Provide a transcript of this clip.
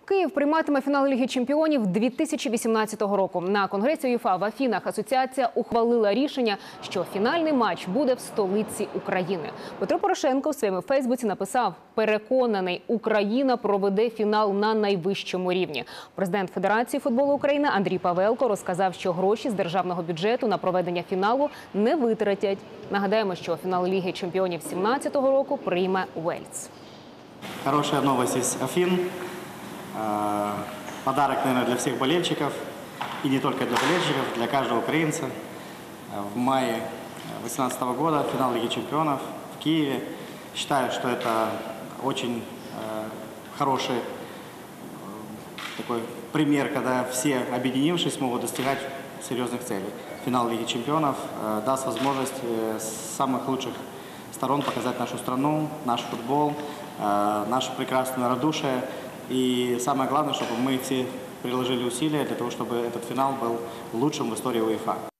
Київ прийматиме фінал Ліги чемпіонів 2018 року. На конгресі УЄФА в Афінах асоціація ухвалила рішення, що фінальний матч буде в столиці України. Петро Порошенко в своєму Фейсбуці написав: «Переконаний, Україна проведе фінал на найвищому рівні». Президент Федерації футболу України Андрій Павелко розказав, що гроші з державного бюджету на проведення фіналу не витратять. Нагадаємо, що фінал Ліги чемпіонів 2017 року прийме Уельс. Хорошая новость из Афин. Подарок, наверное, для всех болельщиков, и не только для болельщиков, для каждого украинца. В мае 2018 года финал Лиги чемпионов в Киеве. Считаю, что это очень хороший такой пример, когда все, объединившись, могут достигать серьезных целей. Финал Лиги чемпионов даст возможность с самых лучших сторон показать нашу страну, наш футбол, наше прекрасное радушие. И самое главное, чтобы мы все приложили усилия для того, чтобы этот финал был лучшим в истории УЕФА.